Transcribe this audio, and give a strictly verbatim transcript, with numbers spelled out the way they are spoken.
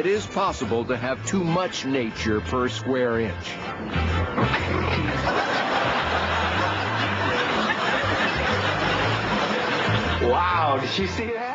it is possible to have too much nature per square inch. Wow, did you see that?